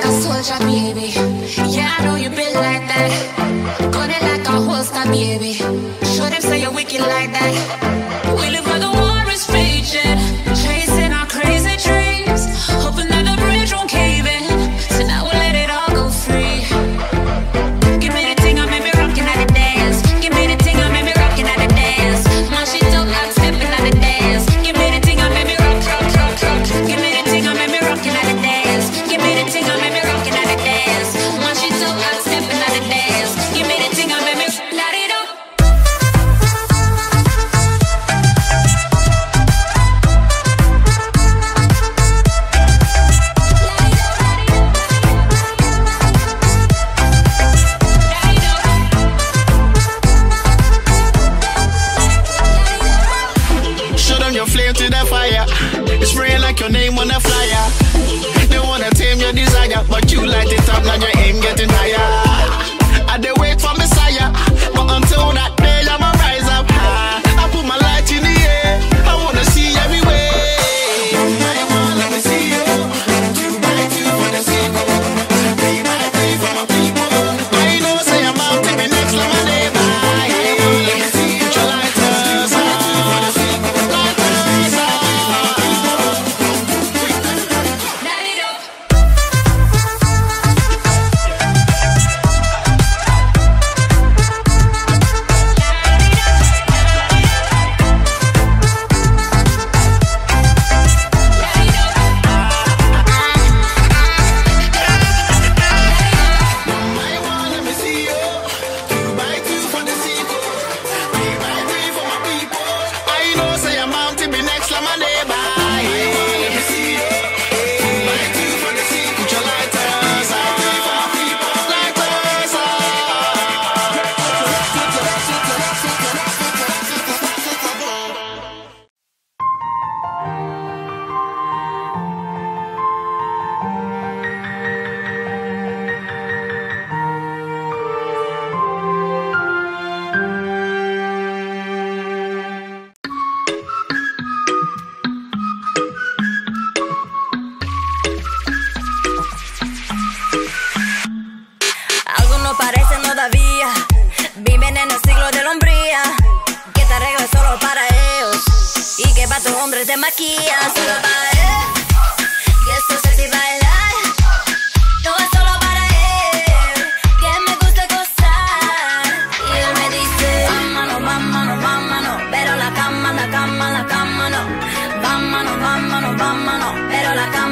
a soldier, baby. Yeah, I know you been like that. Gun it like a holster, baby. Show them say you're wicked like that. We live where the war is raging, chasing our crazy dreams, hoping that the bridge won't cave in. So now we'll let it all go free. Give me the thing, I made me rockin' at the dance. Give me the thing, I made me rockin' at the dance. Now she don't like stepping at the dance. Give me the thing, I made me rock, rock, rock, rock. Give me the thing, I made me rockin' at the dance. Give me the thing, I made me rockin' at the dance. Now she don't like stepping at the dance. Give me the thing, I made me light it up. Show them your flame to the fire. It's spraying like your name on a flyer. They wanna tame your desire, but you light it up, now your aim getting higher. I dey wait for Messiah, but until that day I'ma rise up high. I put my light in the air, I wanna see everywhere. Let me see you. 2x2 for the sequel. 3x3 for my people. I know say I'm out to be next like my neighbor. Let me see you. Put your lighters on. Light it up. Let me see you. 2x2 for the sequel. 3x3 for my people. I know say I'm out to be next like my neighbor. Let me see you. 2x2 for the sequel. Put your lighters on. Lighters on. Algunos parecen todavía viven en el siglo de la hombría, que te arreglas solo para ellos y que pa' tu hombre te maquilla solo para él, que esto sé si bailar no es solo para él, que me gusta gozar y él me dice vámonos, vámonos, vámonos, pero la cama no, vámonos, vámonos, vámonos, pero la cama